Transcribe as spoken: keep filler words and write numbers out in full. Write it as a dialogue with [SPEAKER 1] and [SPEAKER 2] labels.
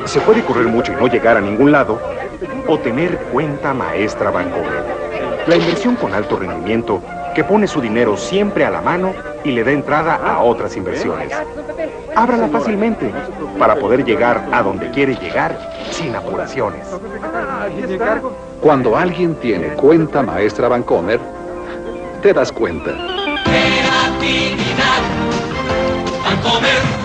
[SPEAKER 1] Se puede correr mucho y no llegar a ningún lado, o tener cuenta maestra Bancomer. La inversión con alto rendimiento que pone su dinero siempre a la mano y le da entrada a otras inversiones. Ábrala fácilmente para poder llegar a donde quiere llegar sin apuraciones.
[SPEAKER 2] Cuando alguien tiene cuenta maestra Bancomer, te das cuenta.
[SPEAKER 3] Creatividad, Bancomer.